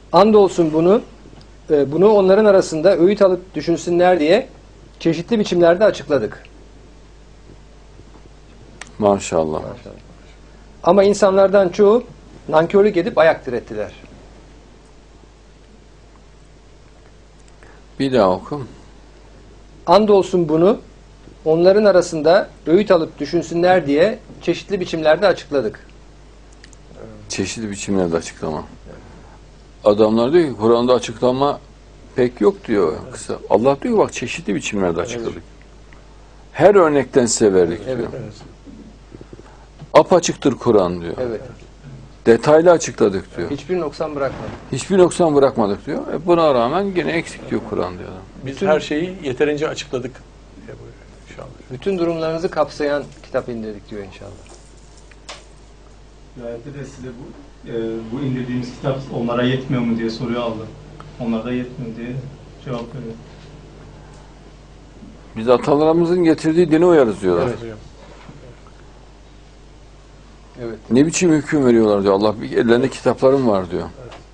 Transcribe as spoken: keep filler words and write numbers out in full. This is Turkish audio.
Andolsun bunu e, bunu onların arasında öğüt alıp düşünsünler diye çeşitli biçimlerde açıkladık. Maşallah. Maşallah. Ama insanlardan çoğu nankörlük edip ayak direttiler. Bir daha oku. Andolsun bunu onların arasında öğüt alıp düşünsünler diye çeşitli biçimlerde açıkladık. Çeşitli biçimlerde açıklama. Adamlar diyor ki Kur'an'da açıklama pek yok diyor. Kısa. Allah diyor ki bak çeşitli biçimlerde açıkladık. Her örnekten size verdik diyor. Evet. Apaçıktır Kur'an diyor. Evet. Detaylı açıkladık diyor. Hiçbir noksan bırakmadık. Hiçbir noksan bırakmadık diyor. E buna rağmen gene eksik diyor Kur'an diyor. Biz Bütün- her şeyi yeterince açıkladık diye buyuruyor inşallah. Bütün durumlarınızı kapsayan kitap indirdik diyor inşallah. Ayette de size bu, e, bu indirdiğimiz kitap onlara yetmiyor mu diye soruyor Allah. Onlara da yetmiyor diye cevap veriyor. Biz atalarımızın getirdiği dine uyarız diyorlar. Evet hocam. Evet. Ne biçim hüküm veriyorlar diyor. Allah bir ellerinde kitaplarım var diyor. Evet.